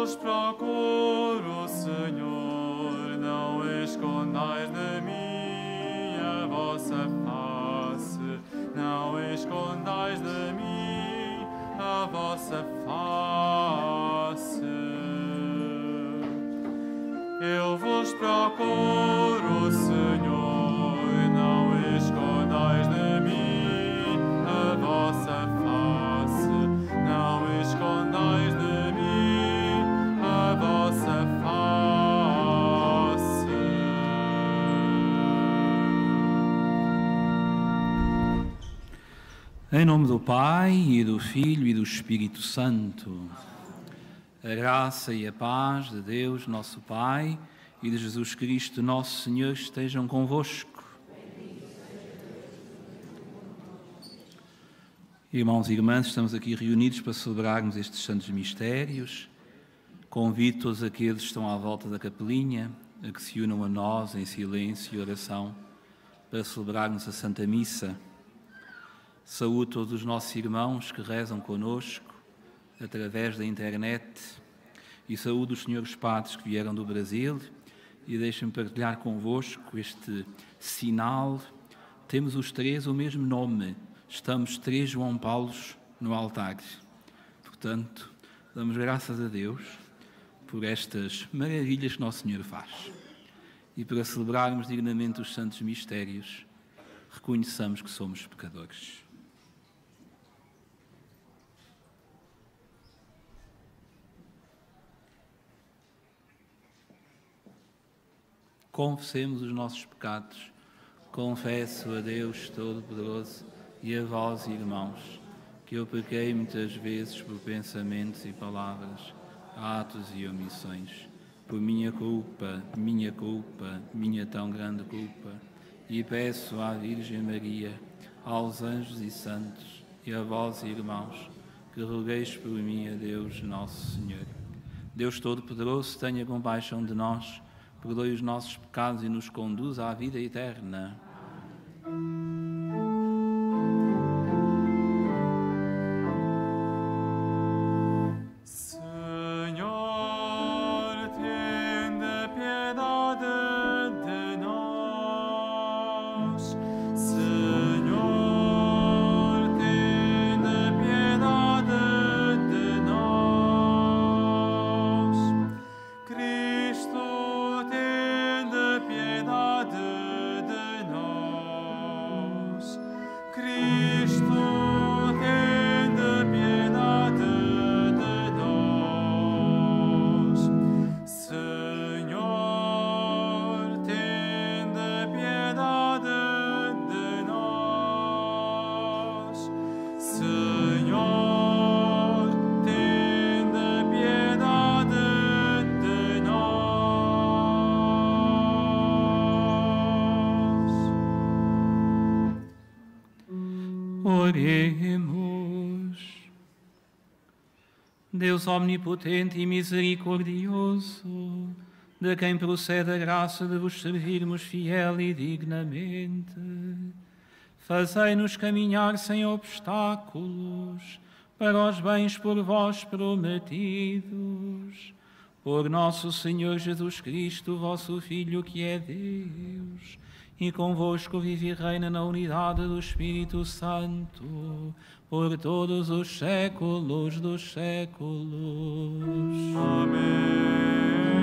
vos procuro, Senhor, não escondais de mim a vossa face, não escondais de mim a vossa face. Eu vos procuro, Senhor, não escondais de mim a vossa face, não escondais de mim a vossa face. Em nome do Pai, e do Filho, e do Espírito Santo, a graça e a paz de Deus, nosso Pai, e de Jesus Cristo, nosso Senhor, estejam convosco. Irmãos e irmãs, estamos aqui reunidos para celebrarmos estes santos mistérios. Convido todos aqueles que estão à volta da capelinha a que se unam a nós em silêncio e oração para celebrarmos a Santa Missa. Saúdo todos os nossos irmãos que rezam conosco através da internet e saúdo os senhores padres que vieram do Brasil e deixem-me partilhar convosco este sinal. Temos os três o mesmo nome, estamos três João Paulos no altar. Portanto, damos graças a Deus por estas maravilhas que Nosso Senhor faz. E para celebrarmos dignamente os santos mistérios, reconheçamos que somos pecadores. Confessemos os nossos pecados. Confesso a Deus Todo-Poderoso e a vós, irmãos, que eu pequei muitas vezes por pensamentos e palavras, atos e omissões, por minha culpa, minha tão grande culpa, e peço à Virgem Maria, aos anjos e santos, e a vós, irmãos, que rogueis por mim a Deus Nosso Senhor. Deus Todo-Poderoso, tenha compaixão de nós, perdoe os nossos pecados e nos conduza à vida eterna. Oremos. Deus omnipotente e misericordioso, de quem procede a graça de vos servirmos fiel e dignamente, fazei-nos caminhar sem obstáculos para os bens por vós prometidos. Por nosso Senhor Jesus Cristo, vosso Filho, que é Deus, e convosco vive e reina na unidade do Espírito Santo, por todos os séculos dos séculos. Amém.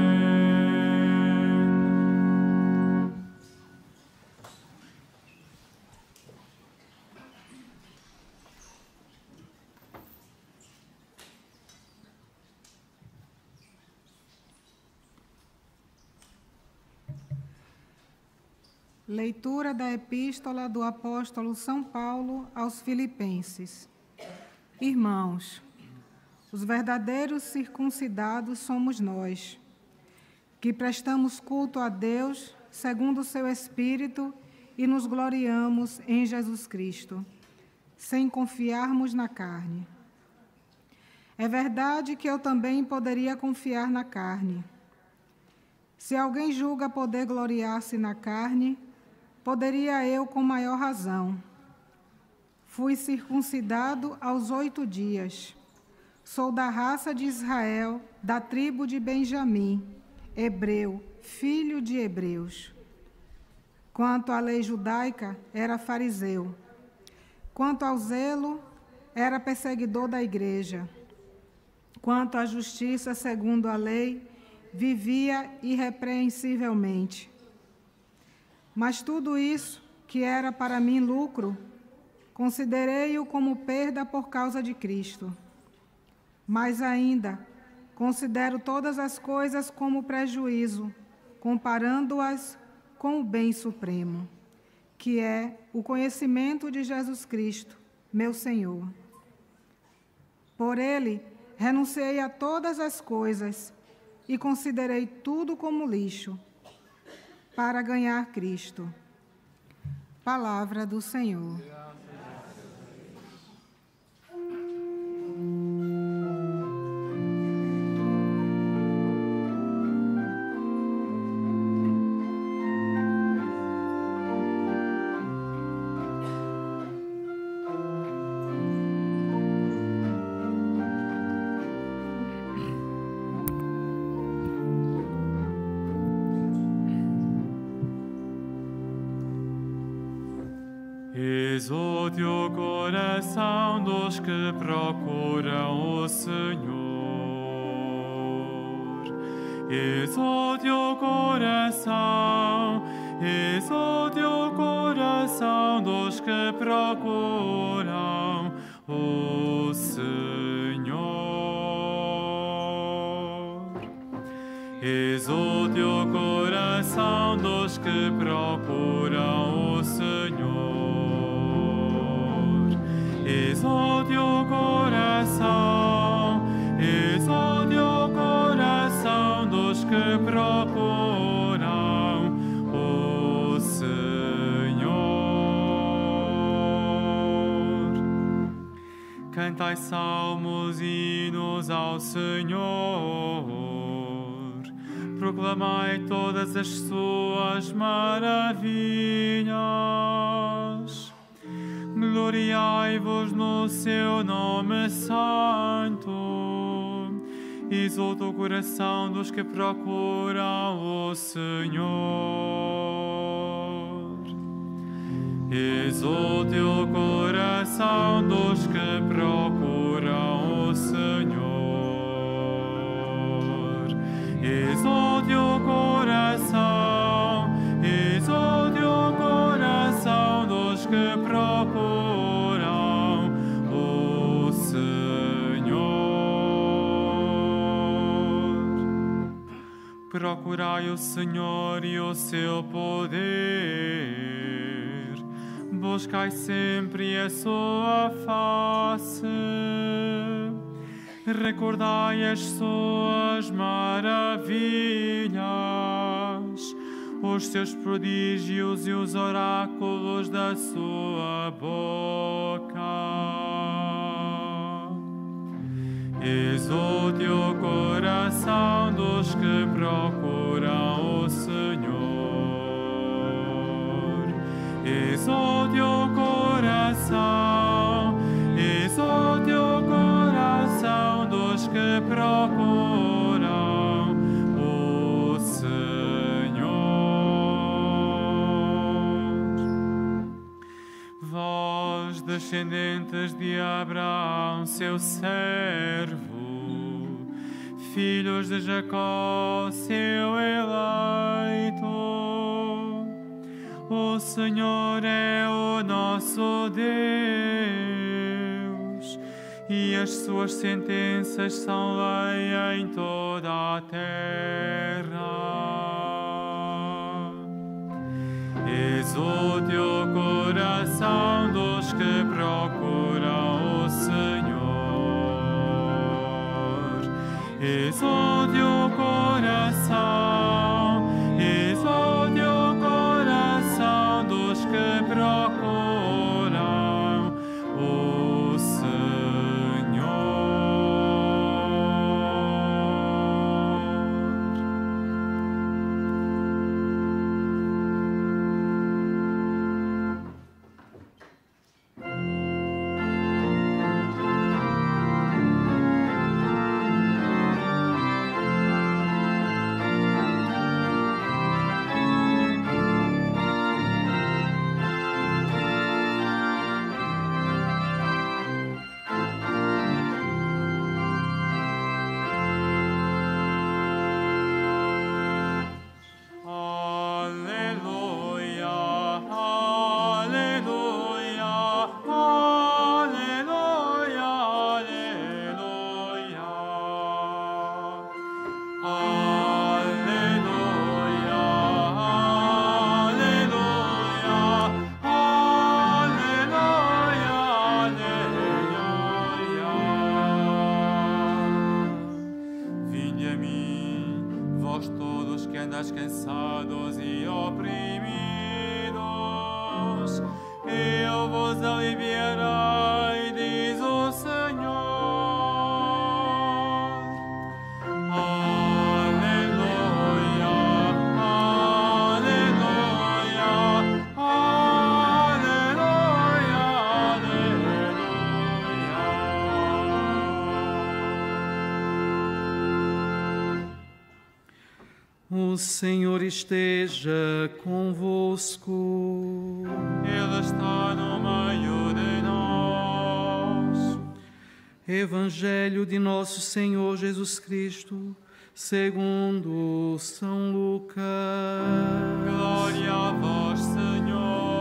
Leitura da Epístola do Apóstolo São Paulo aos Filipenses. Irmãos, os verdadeiros circuncidados somos nós, que prestamos culto a Deus segundo o seu Espírito e nos gloriamos em Jesus Cristo, sem confiarmos na carne. É verdade que eu também poderia confiar na carne. Se alguém julga poder gloriar-se na carne, poderia eu com maior razão. Fui circuncidado aos 8 dias. Sou da raça de Israel, da tribo de Benjamim, hebreu, filho de hebreus. Quanto à lei judaica, era fariseu. Quanto ao zelo, era perseguidor da igreja. Quanto à justiça segundo a lei, vivia irrepreensivelmente. Mas tudo isso, que era para mim lucro, considerei-o como perda por causa de Cristo. Mas ainda, considero todas as coisas como prejuízo, comparando-as com o bem supremo, que é o conhecimento de Jesus Cristo, meu Senhor. Por ele, renunciei a todas as coisas e considerei tudo como lixo, para ganhar Cristo. Palavra do Senhor. Exulte o coração dos que procuram o Senhor. Exulte o coração dos que procuram o Senhor. Exulte o coração dos que procuram o Senhor. Exulte o coração dos que procuram o Senhor. Cantai salmos e hinos ao Senhor, proclamai todas as suas maravilhas. Gloriai-vos no seu nome santo. Exulte o coração dos que procuram o Senhor. Exulte o coração dos que procuram o Senhor. Exulte o coração dos que procuram o Senhor. Procurai o Senhor e o seu poder, buscai sempre a sua face, recordai as suas maravilhas, os seus prodígios e os oráculos da sua boca. Exulte o coração dos que procuram o Senhor. Exulte o coração dos que procuram o Senhor. Vós, descendentes de Abraão, seu servo, filhos de Jacó, seu eleito, o Senhor é o nosso Deus, e as suas sentenças são lei em toda a terra. Exulte o coração dos que procuram o Senhor. Exulte o coração dos que procuram o Senhor. atendas cansados e oprimidos, eu vos aliviarei, diz o Senhor. Aleluia, aleluia, aleluia, aleluia. O Senhor esteja convosco. Ele está no meio de nós. Evangelho de nosso Senhor Jesus Cristo, segundo São Lucas. Glória a vós, Senhor.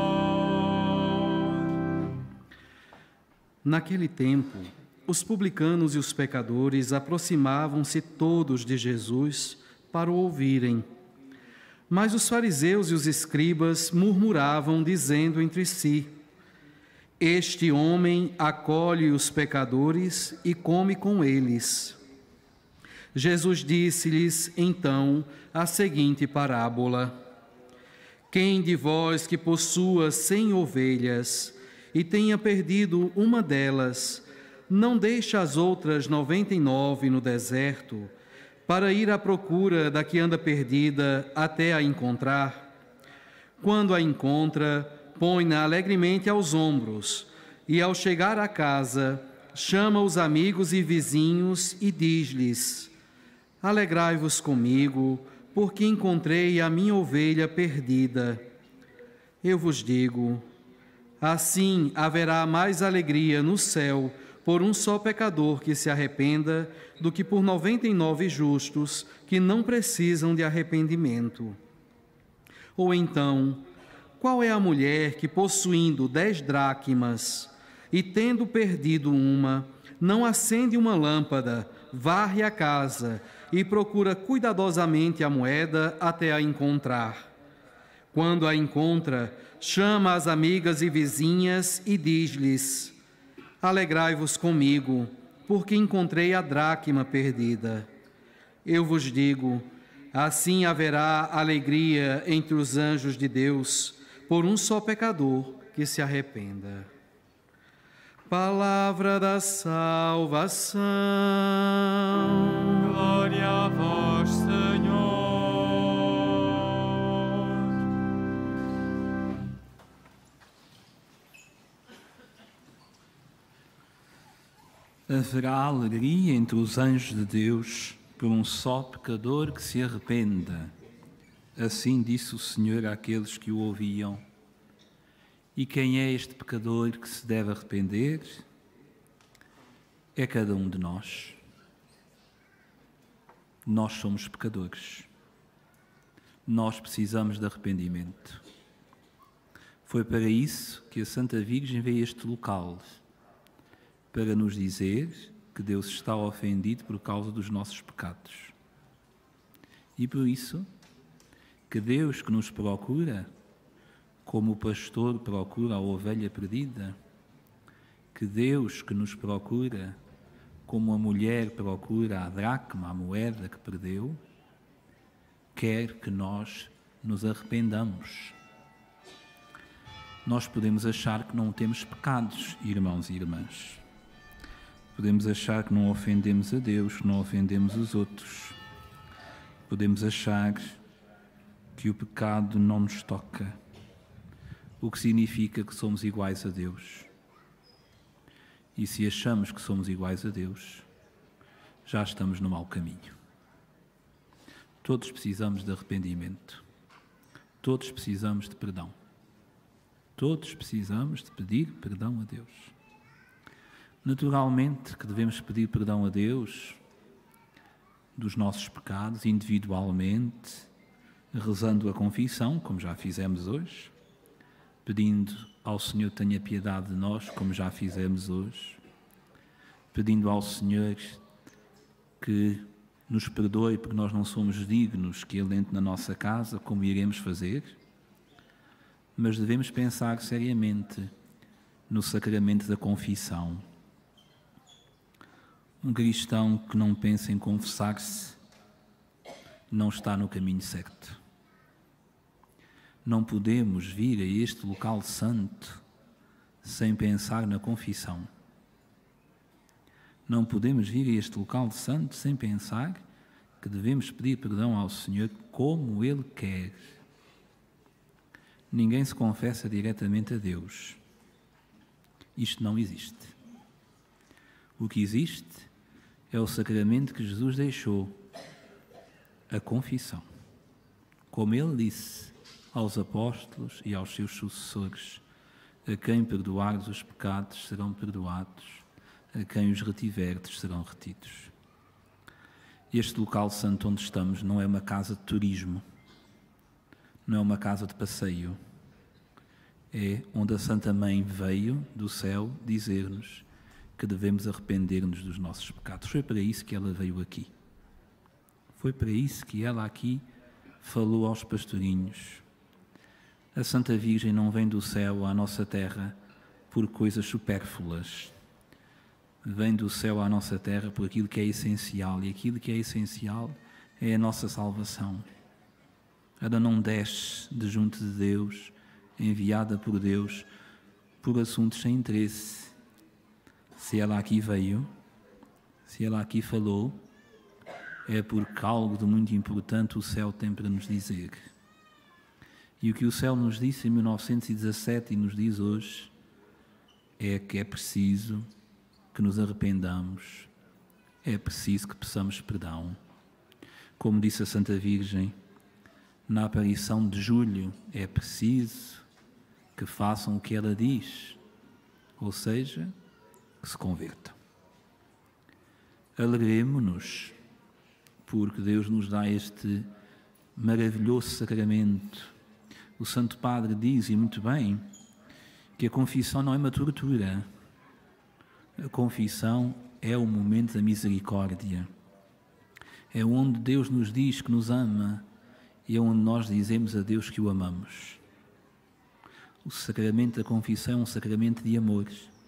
Naquele tempo, os publicanos e os pecadores aproximavam-se todos de Jesus para o ouvirem. Mas os fariseus e os escribas murmuravam, dizendo entre si: Este homem acolhe os pecadores e come com eles. Jesus disse-lhes então a seguinte parábola: Quem de vós que possua 100 ovelhas e tenha perdido uma delas, não deixa as outras 99 no deserto, para ir à procura da que anda perdida até a encontrar? Quando a encontra, põe-na alegremente aos ombros, e ao chegar à casa, chama os amigos e vizinhos e diz-lhes: Alegrai-vos comigo, porque encontrei a minha ovelha perdida. Eu vos digo, assim haverá mais alegria no céu por um só pecador que se arrependa, do que por 99 justos que não precisam de arrependimento. Ou então, qual é a mulher que, possuindo 10 dracmas e tendo perdido uma, não acende uma lâmpada, varre a casa e procura cuidadosamente a moeda até a encontrar? Quando a encontra, chama as amigas e vizinhas e diz-lhes: Alegrai-vos comigo, porque encontrei a dracma perdida. Eu vos digo, assim haverá alegria entre os anjos de Deus por um só pecador que se arrependa. Palavra da salvação. Glória a vós, Senhor. Haverá alegria entre os anjos de Deus por um só pecador que se arrependa. Assim disse o Senhor àqueles que o ouviam. E quem é este pecador que se deve arrepender? É cada um de nós. Nós somos pecadores. Nós precisamos de arrependimento. Foi para isso que a Santa Virgem veio a este local, para nos dizer que Deus está ofendido por causa dos nossos pecados. E por isso, que Deus que nos procura, como o pastor procura a ovelha perdida, que Deus que nos procura, como a mulher procura a dracma, a moeda que perdeu, quer que nós nos arrependamos. Nós podemos achar que não temos pecados, irmãos e irmãs. Podemos achar que não ofendemos a Deus, que não ofendemos os outros. Podemos achar que o pecado não nos toca, o que significa que somos iguais a Deus. E se achamos que somos iguais a Deus, já estamos no mau caminho. Todos precisamos de arrependimento. Todos precisamos de perdão. Todos precisamos de pedir perdão a Deus. Naturalmente que devemos pedir perdão a Deus dos nossos pecados individualmente, rezando a confissão, como já fizemos hoje, pedindo ao Senhor que tenha piedade de nós, como já fizemos hoje, pedindo ao Senhor que nos perdoe porque nós não somos dignos que Ele entre na nossa casa, como iremos fazer, mas devemos pensar seriamente no sacramento da confissão. Um cristão que não pensa em confessar-se não está no caminho certo. Não podemos vir a este local santo sem pensar na confissão. Não podemos vir a este local santo sem pensar que devemos pedir perdão ao Senhor como Ele quer. Ninguém se confessa diretamente a Deus. Isto não existe. O que existe é o sacramento que Jesus deixou, a confissão. Como Ele disse aos apóstolos e aos seus sucessores: a quem perdoares os pecados serão perdoados, a quem os retiverdes serão retidos. Este local santo onde estamos não é uma casa de turismo, não é uma casa de passeio, é onde a Santa Mãe veio do céu dizer-nos que devemos arrepender-nos dos nossos pecados. Foi para isso que ela veio aqui. Foi para isso que ela aqui falou aos pastorinhos. A Santa Virgem não vem do céu à nossa terra por coisas supérfluas. Vem do céu à nossa terra por aquilo que é essencial, e aquilo que é essencial é a nossa salvação. Ela não desce de junto de Deus, enviada por Deus, por assuntos sem interesse. Se ela aqui veio, se ela aqui falou, é porque algo de muito importante o céu tem para nos dizer. E o que o céu nos disse em 1917 e nos diz hoje é que é preciso que nos arrependamos, é preciso que peçamos perdão. Como disse a Santa Virgem, na aparição de julho, é preciso que façam o que ela diz, ou seja, que se convertam. Alegremo-nos, porque Deus nos dá este maravilhoso sacramento. O Santo Padre diz, e muito bem, que a confissão não é uma tortura. A confissão é o momento da misericórdia. É onde Deus nos diz que nos ama e é onde nós dizemos a Deus que o amamos. O sacramento da confissão é um sacramento de amor.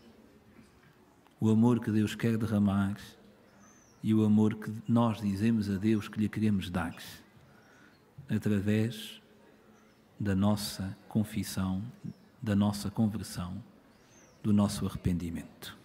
O amor que Deus quer derramar e o amor que nós dizemos a Deus que lhe queremos dar através da nossa confissão, da nossa conversão, do nosso arrependimento.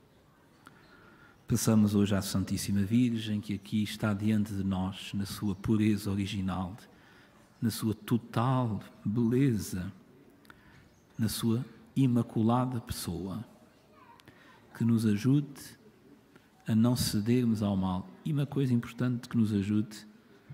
Peçamos hoje à Santíssima Virgem, que aqui está diante de nós, na sua pureza original, na sua total beleza, na sua imaculada pessoa, que nos ajude a não cedermos ao mal. E uma coisa importante, que nos ajude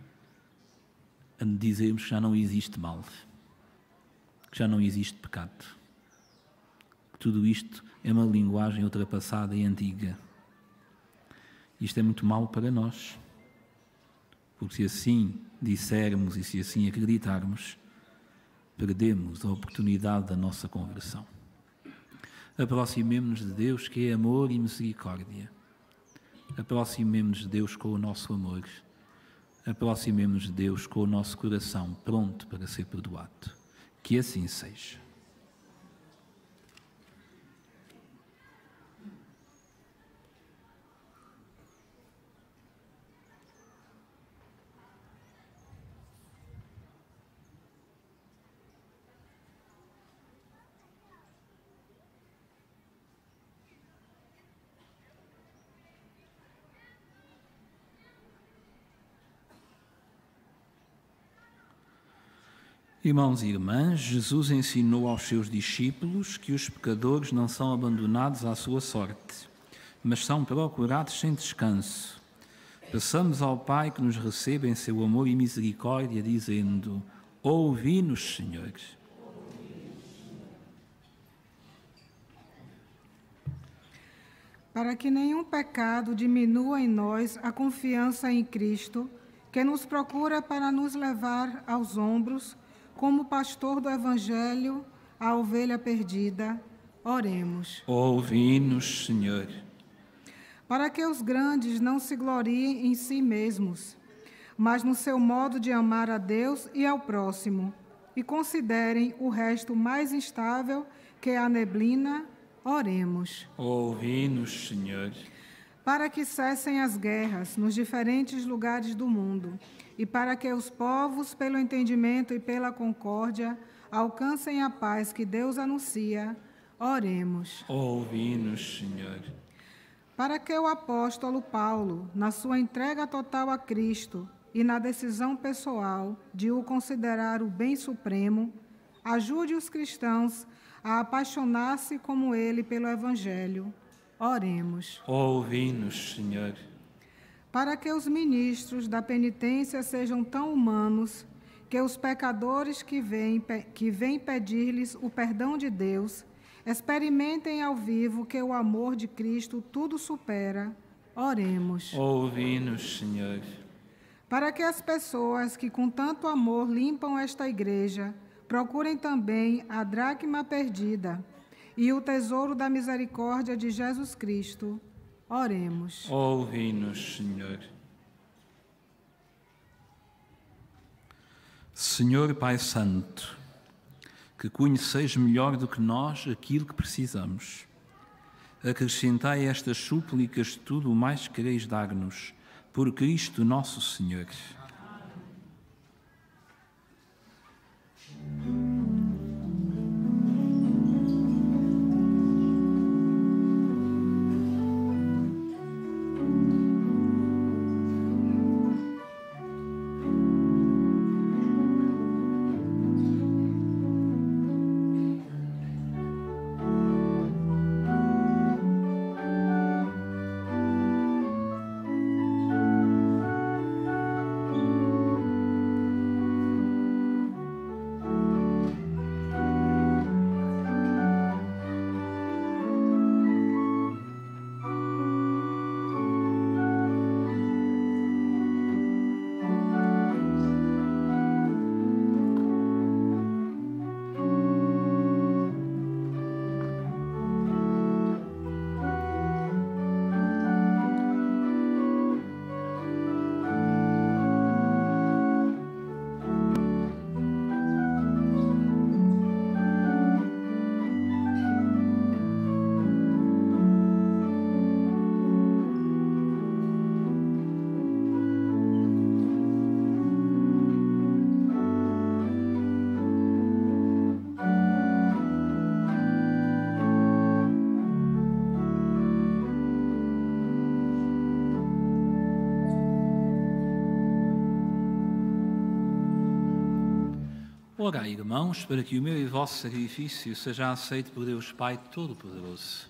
a dizermos que já não existe mal, que já não existe pecado. Que tudo isto é uma linguagem ultrapassada e antiga. Isto é muito mau para nós, porque se assim dissermos e se assim acreditarmos, perdemos a oportunidade da nossa conversão. Aproximemo-nos de Deus, que é amor e misericórdia. Aproximemo-nos de Deus com o nosso amor. Aproximemo-nos de Deus com o nosso coração pronto para ser perdoado. Que assim seja. Irmãos e irmãs, Jesus ensinou aos seus discípulos que os pecadores não são abandonados à sua sorte, mas são procurados sem descanso. Peçamos ao Pai que nos receba em seu amor e misericórdia, dizendo: ouvi-nos, Senhor. Para que nenhum pecado diminua em nós a confiança em Cristo, que nos procura para nos levar aos ombros, como pastor do Evangelho, a ovelha perdida, oremos. Ouvi-nos, Senhor. Para que os grandes não se gloriem em si mesmos, mas no seu modo de amar a Deus e ao próximo, e considerem o resto mais instável que a neblina, oremos. Ouvi-nos, Senhor. para que cessem as guerras nos diferentes lugares do mundo e para que os povos, pelo entendimento e pela concórdia, alcancem a paz que Deus anuncia. Oremos. Ouvi-nos, Senhor. Para que o apóstolo Paulo, na sua entrega total a Cristo e na decisão pessoal de o considerar o bem supremo, ajude os cristãos a apaixonar-se como ele pelo Evangelho. Oremos. Ouvi-nos, Senhor. Para que os ministros da penitência sejam tão humanos que os pecadores que vêm pedir-lhes o perdão de Deus experimentem ao vivo que o amor de Cristo tudo supera. Oremos. Ouvi-nos, Senhor. Para que as pessoas que com tanto amor limpam esta igreja procurem também a dracma perdida e o tesouro da misericórdia de Jesus Cristo. Oremos. Ouvi-nos, Senhor. Senhor Pai Santo, que conheceis melhor do que nós aquilo que precisamos, acrescentai estas súplicas tudo o mais quereis dar-nos, por Cristo nosso Senhor. Orai, irmãos, para que o meu e o vosso sacrifício seja aceito por Deus Pai Todo-Poderoso.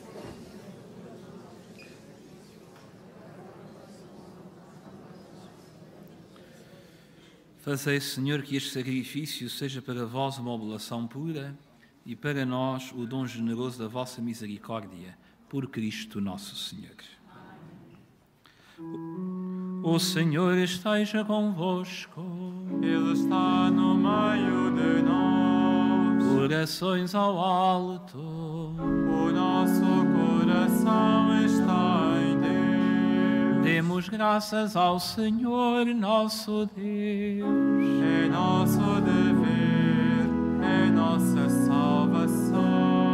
Fazei, Senhor, que este sacrifício seja para vós uma oblação pura e para nós o dom generoso da vossa misericórdia, por Cristo nosso Senhor. O Senhor esteja convosco. Ele está no meio de nós. Corações ao alto. O nosso coração está em Deus. Demos graças ao Senhor nosso Deus. É nosso dever, é nossa salvação.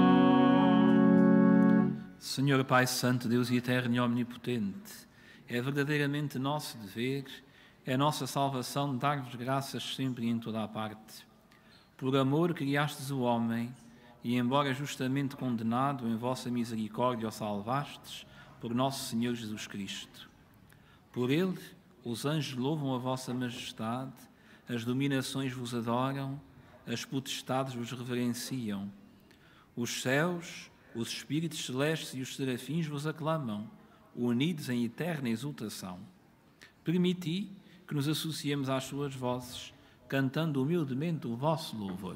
Senhor Pai Santo, Deus eterno e omnipotente, é verdadeiramente nosso dever, é nossa salvação dar-vos graças sempre e em toda a parte. Por amor criastes o homem, e embora justamente condenado, em vossa misericórdia o salvastes, por nosso Senhor Jesus Cristo. Por ele, os anjos louvam a vossa majestade, as dominações vos adoram, as potestades vos reverenciam. Os céus, os espíritos celestes e os serafins vos aclamam, unidos em eterna exultação. Permiti que nos associemos às suas vozes, cantando humildemente o vosso louvor.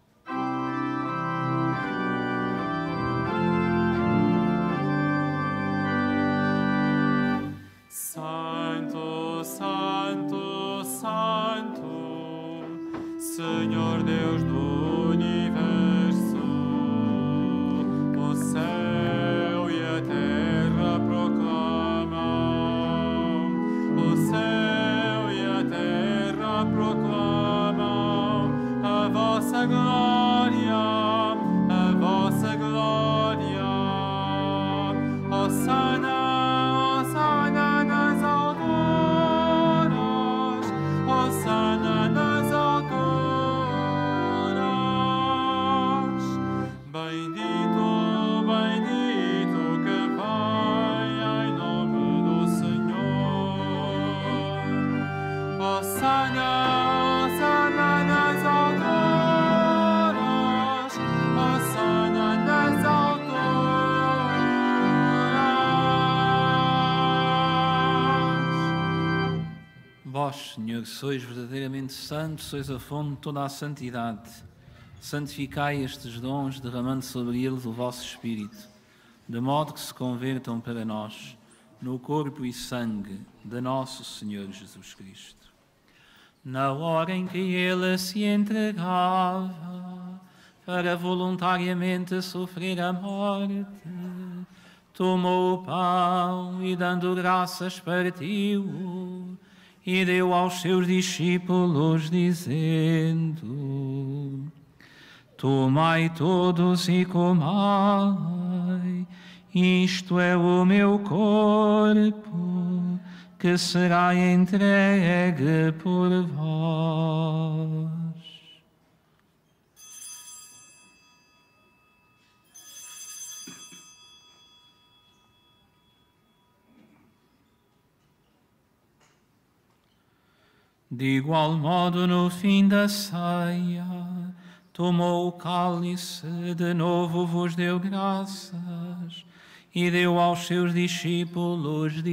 Santo, Santo, Santo, Senhor Deus do universo, o céu e a terra proclamam, o céu e a terra proclamam a vossa glória, a vossa glória. Hosana, Vós, Senhor, sois verdadeiramente santos, sois a fonte de toda a santidade. Santificai estes dons, derramando sobre eles o vosso Espírito, de modo que se convertam para nós no corpo e sangue de nosso Senhor Jesus Cristo. Na hora em que ele se entregava para voluntariamente sofrer a morte, tomou o pão e, dando graças, partiu-o e deu aos seus discípulos, dizendo: Tomai todos e comai, isto é o meu corpo, que será entregue por vós. De igual modo, no fim da ceia, tomou o cálice, de novo vos deu graças, e deu aos seus discípulos,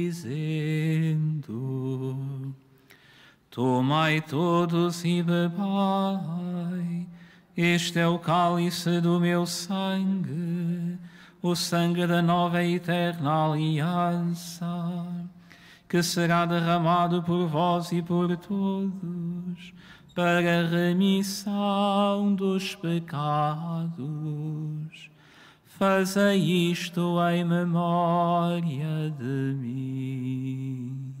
dizendo: Tomai todos e bebai, este é o cálice do meu sangue, o sangue da nova e eterna aliança, que será derramado por vós e por todos, para a remissão dos pecados. Fazei isto em memória de mim.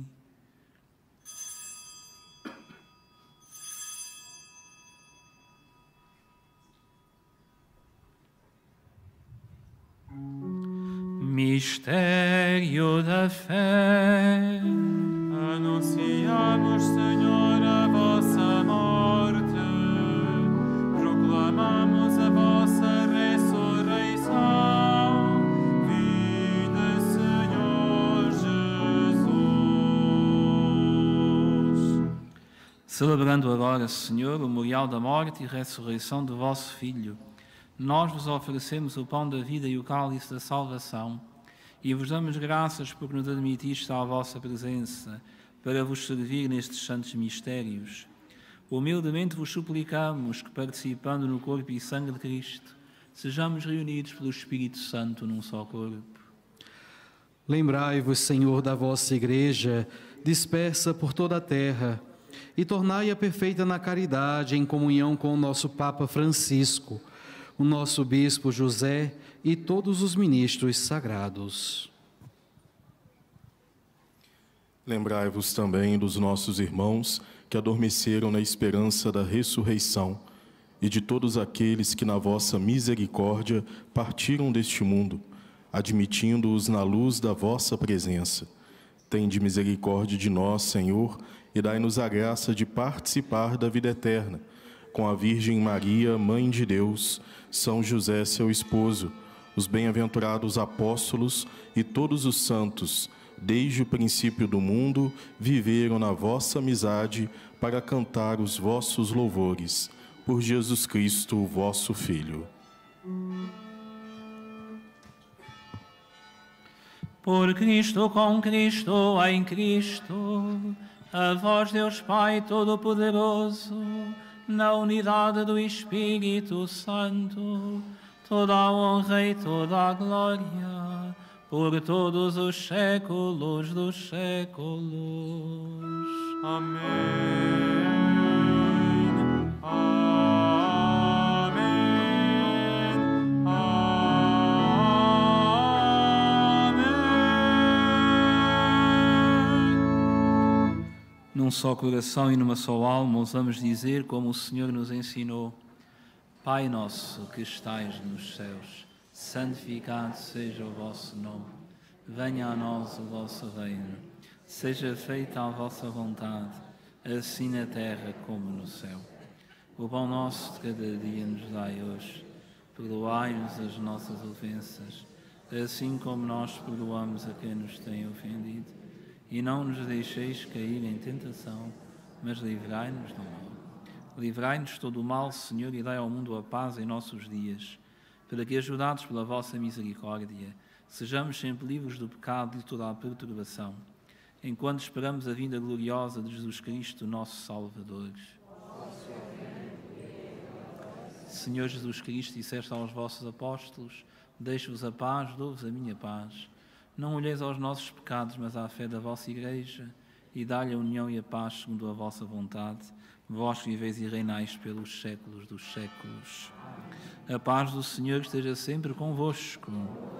Mistério da fé. Anunciamos, Senhor, a vossa morte, proclamamos a vossa ressurreição. Vinde, Senhor Jesus. Celebrando agora, Senhor, o memorial da morte e ressurreição do vosso Filho, nós vos oferecemos o pão da vida e o cálice da salvação, e vos damos graças porque nos admitiste à vossa presença para vos servir nestes santos mistérios. Humildemente vos suplicamos que, participando no corpo e sangue de Cristo, sejamos reunidos pelo Espírito Santo num só corpo. Lembrai-vos, Senhor, da vossa Igreja, dispersa por toda a terra, e tornai-a perfeita na caridade, em comunhão com o nosso Papa Francisco, o nosso Bispo José e todos os ministros sagrados. Lembrai-vos também dos nossos irmãos que adormeceram na esperança da ressurreição e de todos aqueles que na vossa misericórdia partiram deste mundo, admitindo-os na luz da vossa presença. Tende misericórdia de nós, Senhor, e dai-nos a graça de participar da vida eterna, com a Virgem Maria, Mãe de Deus, São José, seu esposo, os bem-aventurados apóstolos e todos os santos, desde o princípio do mundo, viveram na vossa amizade para cantar os vossos louvores. Por Jesus Cristo, vosso Filho. Por Cristo, com Cristo, em Cristo, a vós, Deus Pai Todo-Poderoso, na unidade do Espírito Santo, toda a honra e toda a glória, por todos os séculos dos séculos. Amém. Amém. Amém. Num só coração e numa só alma, ousamos dizer, como o Senhor nos ensinou: Pai nosso que estais nos céus, santificado seja o vosso nome. Venha a nós o vosso reino. Seja feita a vossa vontade, assim na terra como no céu. O pão nosso de cada dia nos dai hoje. Perdoai-nos as nossas ofensas, assim como nós perdoamos a quem nos tem ofendido. E não nos deixeis cair em tentação, mas livrai-nos do mal. Livrai-nos de todo o mal, Senhor, e dai ao mundo a paz em nossos dias, para que, ajudados pela vossa misericórdia, sejamos sempre livres do pecado e de toda a perturbação, enquanto esperamos a vinda gloriosa de Jesus Cristo, nosso Salvador. Senhor Jesus Cristo, disseste aos vossos apóstolos: deixo-vos a paz, dou-vos a minha paz. Não olheis aos nossos pecados, mas à fé da vossa Igreja, e dá-lhe a união e a paz segundo a vossa vontade, vós que viveis e reinais pelos séculos dos séculos. A paz do Senhor esteja sempre convosco.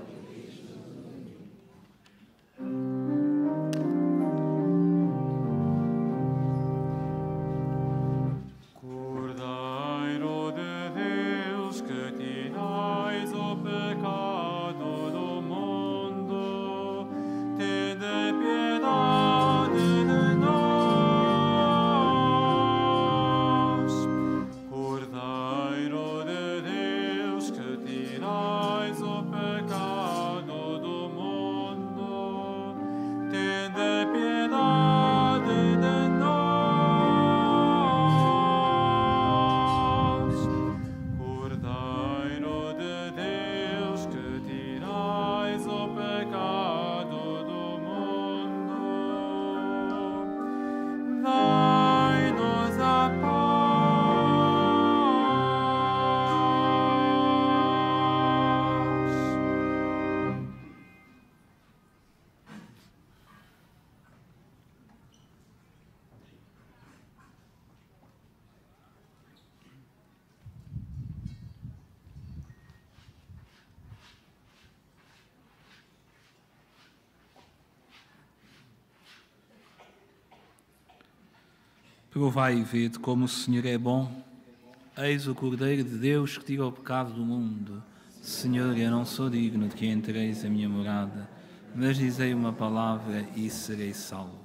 Provai e vede como o Senhor é bom. Eis o Cordeiro de Deus que tira o pecado do mundo. Senhor, eu não sou digno de que entreis a minha morada, mas dizei uma palavra e serei salvo.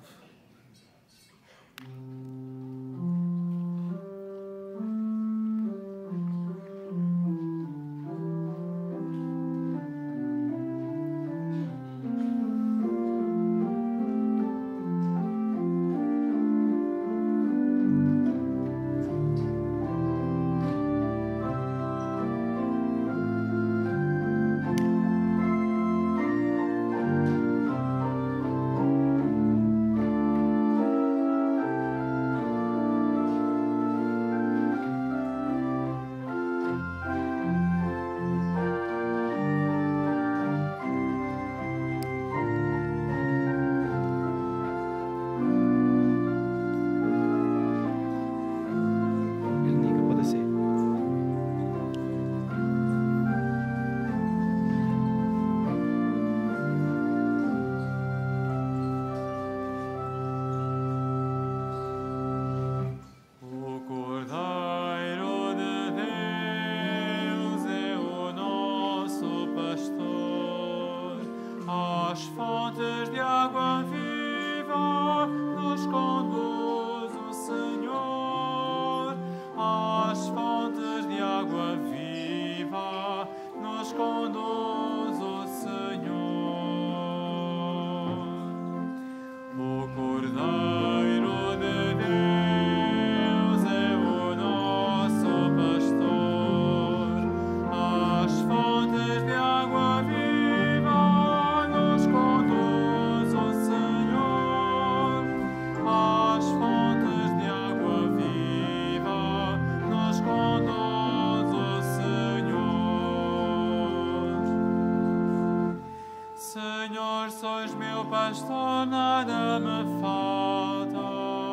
Pastor, nada me falta,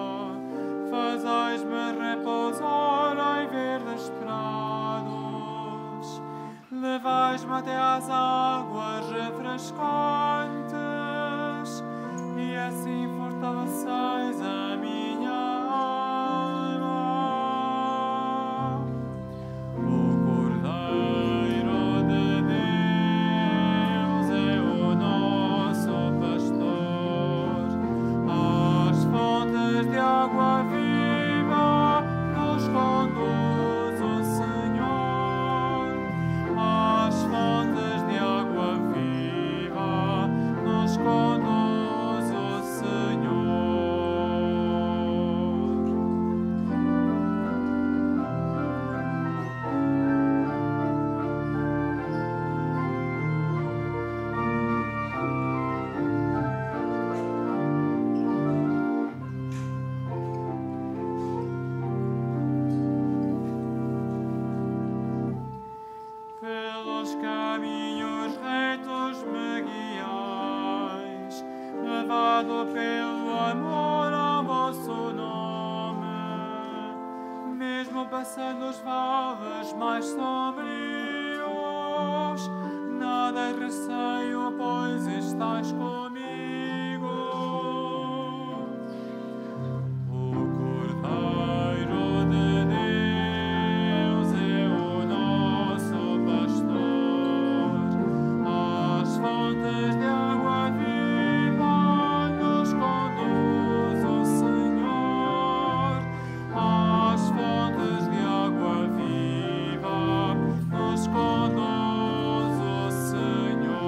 fazais-me repousar em verdes prados, levais-me até às águas refrescantes, e assim fortaleceis a minha alma. O Cordeiro de Deus é o nosso pastor, às fontes de água viva nos conduz o Senhor, às fontes de água viva amor ao vosso nome. Mesmo passando os vales mais sombrios, nada receio, pois estás comigo. O Cordeiro de Deus é o nosso pastor. Às fontes de água viva nos conduz o Senhor. Às fontes de água viva nos conduz o Senhor.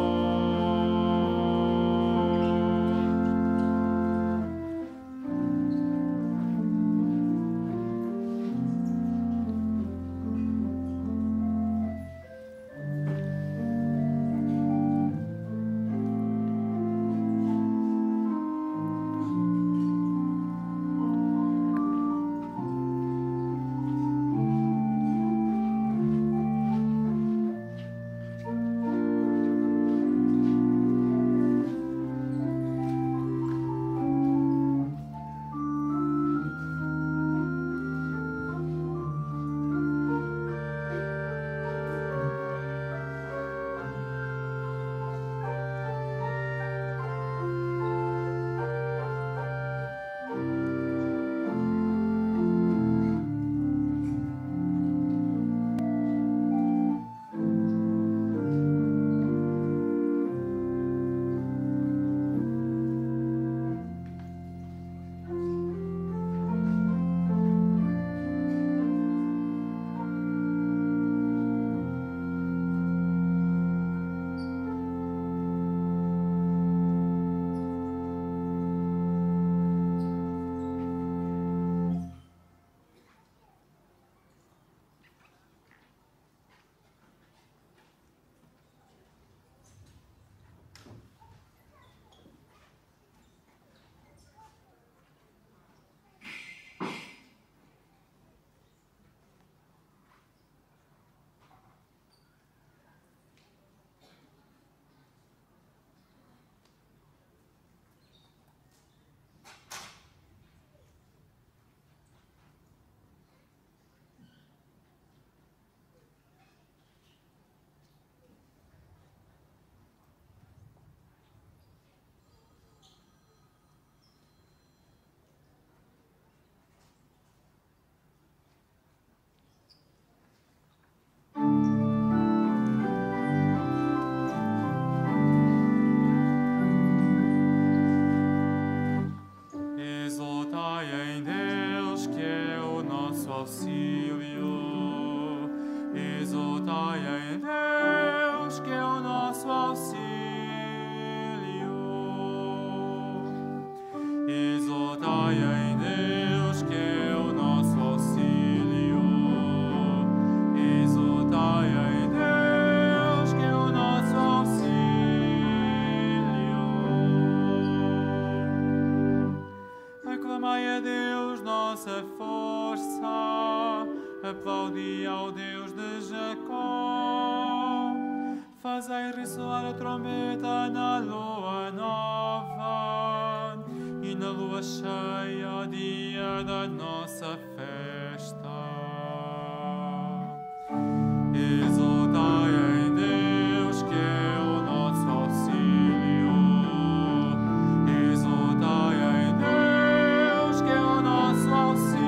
Exultai em Deus, que é o nosso auxílio. Exultai em Deus, que é o nosso auxílio. Exultai em Deus, que é o nosso auxílio. Exultai em Deus, que é o nosso auxílio. Aclamai a Deus, nossa força, aplaudi ao Deus de Jacó. Fazei ressoar a trombeta na lua nova e na lua cheia, dia da nossa festa. Exultai em Deus, que é o nosso auxílio. Exultai em Deus, que é o nosso auxílio.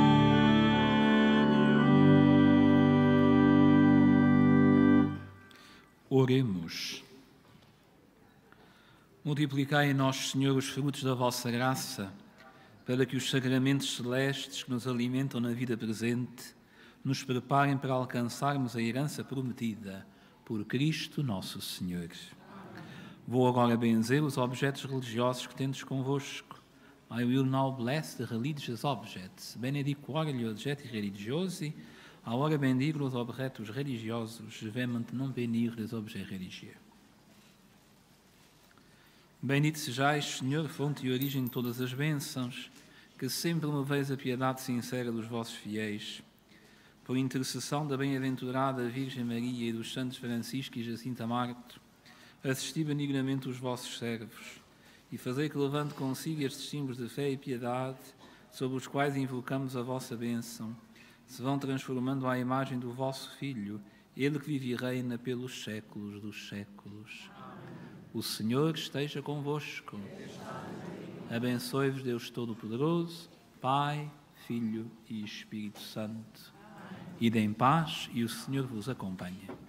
Oremos. Multiplicai em nós, Senhor, os frutos da vossa graça, para que os sacramentos celestes que nos alimentam na vida presente nos preparem para alcançarmos a herança prometida por Cristo nosso Senhor. Vou agora benzer os objetos religiosos que tendes convosco. I will now bless the religious objects. Benedicuare gli oggetti religiosi. Agora bendigo os objetos religiosos. Je vais maintenant bénir les objets religieux. Bendito sejais, Senhor, fonte e origem de todas as bênçãos, que sempre moveis a piedade sincera dos vossos fiéis. Por intercessão da bem-aventurada Virgem Maria e dos santos Francisco e Jacinta Marto, assisti benignamente os vossos servos e fazei que, levando consigo estes símbolos de fé e piedade, sobre os quais invocamos a vossa bênção, se vão transformando à imagem do vosso Filho, ele que vive e reina pelos séculos dos séculos. O Senhor esteja convosco. Abençoe-vos Deus Todo-Poderoso, Pai, Filho e Espírito Santo. Ide em paz e o Senhor vos acompanhe.